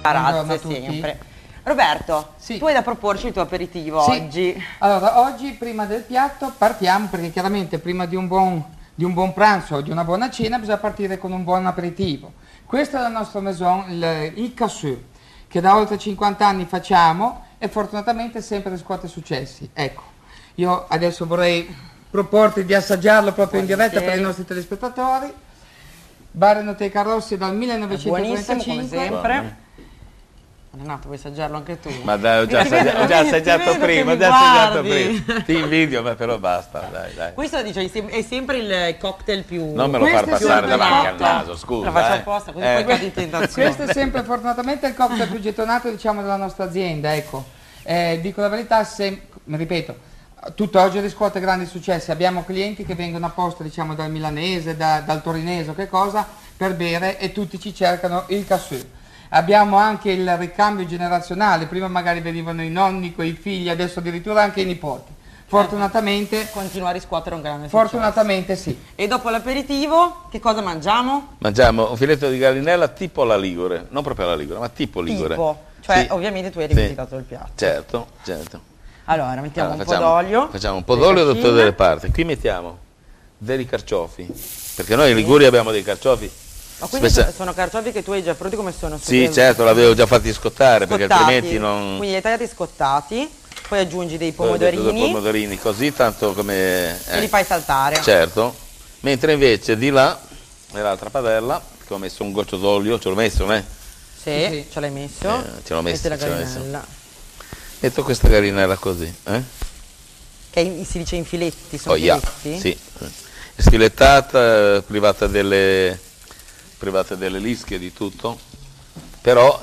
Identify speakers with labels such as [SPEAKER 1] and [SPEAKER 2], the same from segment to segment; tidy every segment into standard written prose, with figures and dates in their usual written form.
[SPEAKER 1] Grazie sempre. Roberto,
[SPEAKER 2] sì.
[SPEAKER 1] Tu hai da proporci il tuo aperitivo
[SPEAKER 2] sì.
[SPEAKER 1] oggi.
[SPEAKER 2] Allora, oggi prima del piatto partiamo, perché chiaramente prima di un buon pranzo o di una buona cena bisogna partire con un buon aperitivo. Questa è la nostra maison, il cassù, che da oltre 50 anni facciamo e fortunatamente sempre riscuote successi. Ecco, io adesso vorrei proporti di assaggiarlo proprio in diretta per i nostri telespettatori. Bar Enoteca Rossi dal 1935.
[SPEAKER 1] Buonissimo come sempre. Renato, vuoi assaggiarlo anche tu?
[SPEAKER 3] Ma dai, ho già assaggiato prima, Ti invidio, ma però basta, dai.
[SPEAKER 1] Questo dice, è sempre il cocktail più...
[SPEAKER 3] Non me lo far passare davanti al naso, scusa.
[SPEAKER 1] Lo faccio apposta, così poi cadi in tentazione.
[SPEAKER 2] Questo è sempre fortunatamente il cocktail più gettonato, diciamo, della nostra azienda, ecco. Dico la verità, ripeto, tutt'oggi riscuote grandi successi. Abbiamo clienti che vengono apposta, diciamo, dal milanese, dal torinese, che cosa, per bere, e tutti ci cercano il cassù. Abbiamo anche il ricambio generazionale, prima magari venivano i nonni con i figli, adesso addirittura anche i nipoti. Fortunatamente
[SPEAKER 1] continua a riscuotere un grande
[SPEAKER 2] fortunatamente successo. Sì.
[SPEAKER 1] E dopo l'aperitivo che cosa mangiamo?
[SPEAKER 3] Mangiamo un filetto di gallinella tipo la Ligure, non proprio la Ligure, ma tipo Ligure.
[SPEAKER 1] Cioè
[SPEAKER 3] sì.
[SPEAKER 1] Ovviamente tu hai rivisitato il piatto.
[SPEAKER 3] Certo.
[SPEAKER 1] Allora mettiamo un po' d'olio.
[SPEAKER 3] Facciamo un po' d'olio da tutte le parti. Qui mettiamo dei carciofi, perché noi in Liguria abbiamo dei carciofi.
[SPEAKER 1] Ma quindi sono carciofi che tu hai già pronti come sono?
[SPEAKER 3] Sì, certo, l'avevo già fatti scottare, perché altrimenti non...
[SPEAKER 1] Quindi li hai tagliati scottati, poi aggiungi dei pomodorini.
[SPEAKER 3] Dei pomodorini così, tanto come...
[SPEAKER 1] E li fai saltare.
[SPEAKER 3] Certo, mentre invece di là, nell'altra padella, che ho messo un goccio d'olio, ce l'ho messo,
[SPEAKER 1] Sì, ce l'hai messo.
[SPEAKER 3] Ce l'ho messo,
[SPEAKER 1] la gallinella.
[SPEAKER 3] Metto questa gallinella così,
[SPEAKER 1] Che si dice in filetti, sono filetti?
[SPEAKER 3] Sì, sfilettata, privata delle lische di tutto, però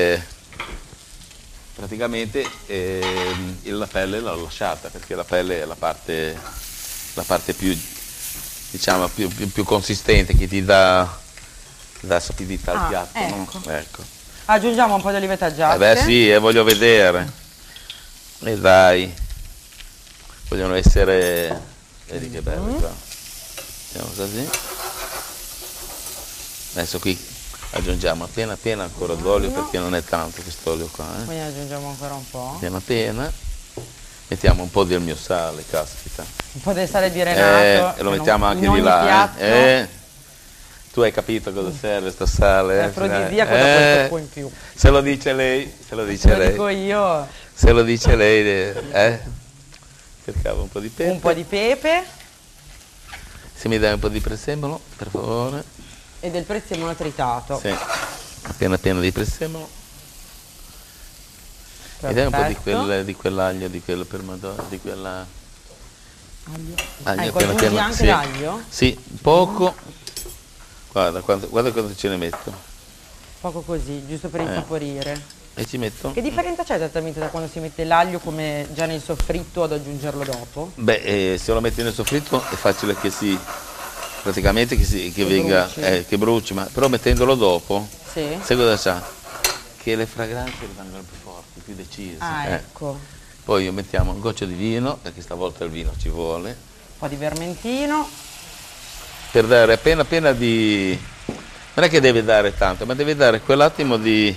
[SPEAKER 3] praticamente la pelle l'ho lasciata, perché la pelle è la parte più, diciamo, più consistente, che ti dà sapidità al piatto.
[SPEAKER 1] Ecco.
[SPEAKER 3] No? Ecco.
[SPEAKER 1] Aggiungiamo un po' di olivette giatte.
[SPEAKER 3] Beh sì, voglio vedere. E dai, vogliono essere, vedi che bello qua. Facciamo così. Adesso qui aggiungiamo appena ancora d'olio, perché non è tanto quest'olio qua.
[SPEAKER 1] Quindi aggiungiamo ancora un po'.
[SPEAKER 3] Appena. Mettiamo un po' del mio sale, caspita.
[SPEAKER 1] Un po' del sale di Renato.
[SPEAKER 3] E lo mettiamo anche di là. Tu hai capito cosa serve sta sale?
[SPEAKER 1] È afrodisiaco da quel tocco in più.
[SPEAKER 3] Se lo dice lei,
[SPEAKER 1] Lo dico io.
[SPEAKER 3] Se lo dice lei, cercavo un po' di pepe.
[SPEAKER 1] Un po' di pepe.
[SPEAKER 3] Se mi dai un po' di prezzemolo, per favore.
[SPEAKER 1] E del prezzemolo tritato.
[SPEAKER 3] Sì, appena di prezzemolo.
[SPEAKER 1] Perfetto.
[SPEAKER 3] E dai un po' di quell'aglio, di quel pomodoro, di quella...
[SPEAKER 1] Aglio. Ecco, aggiungi anche l'aglio?
[SPEAKER 3] Sì, poco. Guarda quanto ce ne metto.
[SPEAKER 1] Poco così, giusto per insaporire.
[SPEAKER 3] E ci metto?
[SPEAKER 1] Che differenza c'è esattamente da quando si mette l'aglio come già nel soffritto ad aggiungerlo dopo?
[SPEAKER 3] Beh, se lo metti nel soffritto è facile che si... praticamente che venga, che bruci, ma però mettendolo dopo, sai cosa c'ha? Che le fragranze rimangono più forti, più decise.
[SPEAKER 1] Ecco.
[SPEAKER 3] Poi mettiamo un goccio di vino, perché stavolta il vino ci vuole.
[SPEAKER 1] Un po' di vermentino.
[SPEAKER 3] Per dare appena di... non è che deve dare tanto, ma deve dare quell'attimo di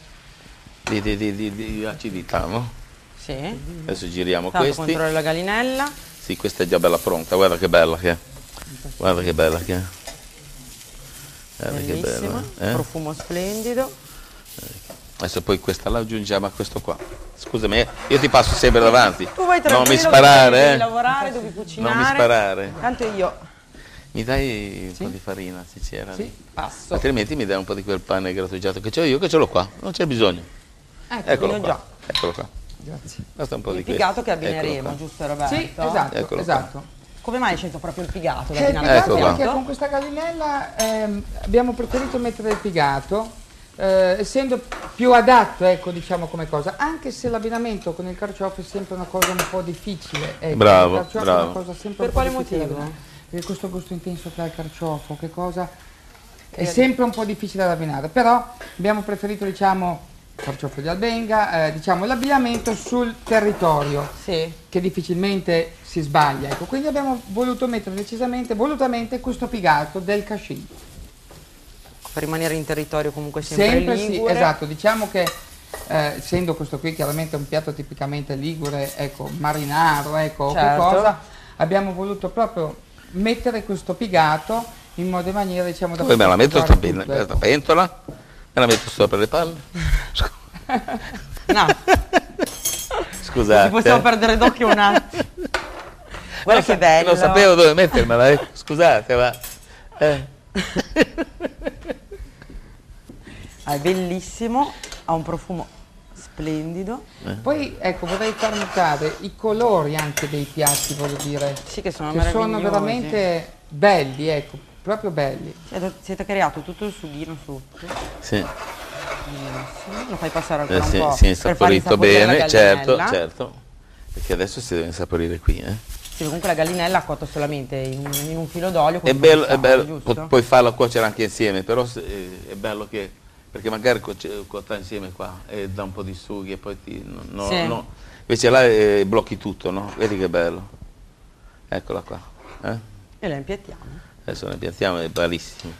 [SPEAKER 3] acidità, no?
[SPEAKER 1] Sì.
[SPEAKER 3] Adesso giriamo
[SPEAKER 1] questi. Controllo la gallinella.
[SPEAKER 3] Sì, questa è già bella pronta, guarda che bella che è. Guarda che bella che è.
[SPEAKER 1] Bellissima, che bella, profumo splendido.
[SPEAKER 3] Adesso poi questa la aggiungiamo a questo qua. Scusami, io ti passo sempre davanti.
[SPEAKER 1] Tu vai
[SPEAKER 3] tranquillo, non mi sparare,
[SPEAKER 1] devi lavorare, devi cucinare.
[SPEAKER 3] Non mi sparare.
[SPEAKER 1] Tanto io.
[SPEAKER 3] Mi dai un po' di farina, se c'era?
[SPEAKER 1] Sì, passo.
[SPEAKER 3] Altrimenti mi dai un po' di quel pane grattugiato che c'ho io, che ce l'ho qua, non c'è bisogno. Eccolo qua.
[SPEAKER 1] Già.
[SPEAKER 3] Eccolo qua. Grazie. Basta un po' di questo.
[SPEAKER 1] Il pigato che abbineremo, giusto Roberto?
[SPEAKER 2] Sì, esatto.
[SPEAKER 1] Come mai hai scelto proprio il pigato?
[SPEAKER 2] Perché con questa gallinella abbiamo preferito mettere il pigato, essendo più adatto, ecco, diciamo, come cosa, anche se l'abbinamento con il carciofo è sempre una cosa un po' difficile. Ecco,
[SPEAKER 3] bravo,
[SPEAKER 2] il carciofo è una cosa sempre
[SPEAKER 1] per quale motivo?
[SPEAKER 2] Perché questo gusto intenso che ha il carciofo, che cosa, è sempre un po' difficile da abbinare, però abbiamo preferito, diciamo, carciofo di Albenga, diciamo, l'abbinamento sul territorio, che difficilmente si sbaglia, ecco. Quindi abbiamo voluto mettere volutamente questo pigato del cascino.
[SPEAKER 1] per rimanere in territorio comunque sempre
[SPEAKER 2] Sempre
[SPEAKER 1] ligure.
[SPEAKER 2] sì, esatto, diciamo che essendo questo qui chiaramente un piatto tipicamente ligure, ecco, marinaro, ecco, o che
[SPEAKER 1] Certo.
[SPEAKER 2] cosa, abbiamo voluto proprio mettere questo pigato in modo e maniera, diciamo, da
[SPEAKER 3] Poi me la metto
[SPEAKER 2] poter
[SPEAKER 3] sta
[SPEAKER 2] usare tutto, ecco.
[SPEAKER 3] pentola, me la metto sopra le palle.
[SPEAKER 1] No,
[SPEAKER 3] Scusate.
[SPEAKER 1] ci possiamo perdere d'occhio un attimo. Guarda che bello.
[SPEAKER 3] Non sapevo dove mettermela, scusate, ma...
[SPEAKER 1] È bellissimo, ha un profumo splendido.
[SPEAKER 2] Poi ecco, vorrei far notare i colori anche dei piatti, voglio dire,
[SPEAKER 1] Sì, che sono
[SPEAKER 2] che
[SPEAKER 1] meravigliosi.
[SPEAKER 2] sono veramente belli, ecco, proprio belli.
[SPEAKER 1] Siete creato tutto il sughino sotto.
[SPEAKER 3] Sì,
[SPEAKER 1] Benissimo. Lo fai passare ancora un
[SPEAKER 3] sì,
[SPEAKER 1] po'
[SPEAKER 3] sì,
[SPEAKER 1] per far
[SPEAKER 3] insaporito
[SPEAKER 1] insaporire la
[SPEAKER 3] bene, certo,
[SPEAKER 1] gallinella.
[SPEAKER 3] certo. Perché adesso si deve insaporire qui,
[SPEAKER 1] Sì, comunque la gallinella ha cotto solamente in un filo d'olio. con
[SPEAKER 3] È
[SPEAKER 1] un po' di
[SPEAKER 3] bello,
[SPEAKER 1] sale,
[SPEAKER 3] è bello,
[SPEAKER 1] giusto?
[SPEAKER 3] puoi farlo cuocere anche insieme, però è bello che, perché magari cuotta insieme qua e dà un po' di sughi e poi
[SPEAKER 1] Sì.
[SPEAKER 3] invece là blocchi tutto, no? Vedi che bello. Eccola qua.
[SPEAKER 1] E la impiattiamo.
[SPEAKER 3] Adesso ne piantiamo, è bellissimo.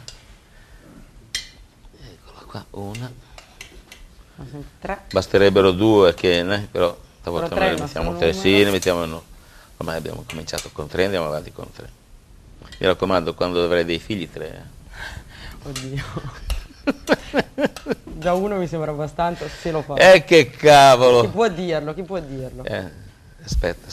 [SPEAKER 3] Eccola qua, una.
[SPEAKER 1] Sono sempre 3.
[SPEAKER 3] Basterebbero 2, però stavolta
[SPEAKER 1] tre,
[SPEAKER 3] noi
[SPEAKER 1] il
[SPEAKER 3] ne mettiamo
[SPEAKER 1] nostro
[SPEAKER 3] 3, sì,
[SPEAKER 1] numero.
[SPEAKER 3] ne mettiamo no. Ormai abbiamo cominciato con 3, andiamo avanti con 3. Mi raccomando, quando avrai dei figli 3.
[SPEAKER 1] Oddio. Già uno mi sembra abbastanza, se lo fa.
[SPEAKER 3] Che cavolo!
[SPEAKER 1] Chi può dirlo, chi può dirlo?
[SPEAKER 3] Aspetta.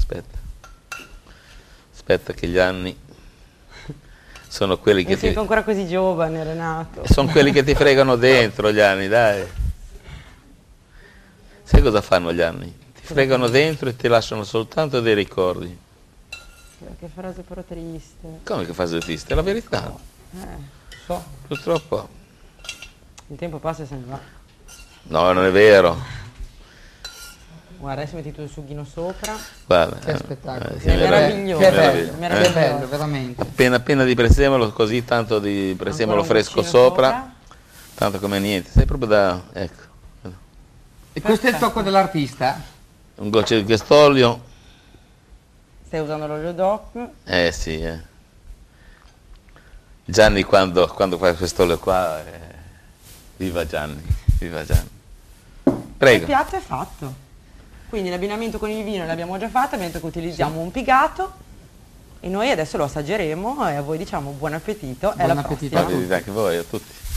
[SPEAKER 3] Aspetta che gli anni sono quelli che
[SPEAKER 1] Mi sento ancora così giovane, Renato.
[SPEAKER 3] sono quelli che ti fregano dentro gli anni, dai. Sai cosa fanno gli anni? Ti fregano dentro e ti lasciano soltanto dei ricordi.
[SPEAKER 1] Che frase però triste.
[SPEAKER 3] Come che fase triste? È la verità.
[SPEAKER 1] So,
[SPEAKER 3] Purtroppo.
[SPEAKER 1] il tempo passa e se ne va.
[SPEAKER 3] No, non è vero.
[SPEAKER 1] Guarda, adesso metti tutto il sughino sopra.
[SPEAKER 3] Guarda.
[SPEAKER 2] Che spettacolo.
[SPEAKER 3] sì,
[SPEAKER 1] È meraviglioso.
[SPEAKER 2] Che
[SPEAKER 3] Meraviglioso.
[SPEAKER 2] bello, che bello, veramente.
[SPEAKER 3] Appena di presemolo, così tanto di presemolo
[SPEAKER 1] Ancora un
[SPEAKER 3] fresco
[SPEAKER 1] goccino
[SPEAKER 3] sopra, tanto come niente. Sei proprio da... ecco.
[SPEAKER 2] E questo è il tocco dell'artista?
[SPEAKER 3] Un goccio di quest'olio.
[SPEAKER 1] Stai usando l'olio DOP.
[SPEAKER 3] Sì, Gianni quando fa quest'olio qua, viva Gianni, viva Gianni.
[SPEAKER 1] Il
[SPEAKER 3] Prego.
[SPEAKER 1] piatto è fatto. Quindi l'abbinamento con il vino l'abbiamo già fatto, abbiamo detto che utilizziamo un pigato e noi adesso lo assaggeremo e a voi diciamo buon appetito e alla
[SPEAKER 2] Buon appetito
[SPEAKER 1] prossima.
[SPEAKER 2] a tutti.
[SPEAKER 3] Anche voi, a tutti.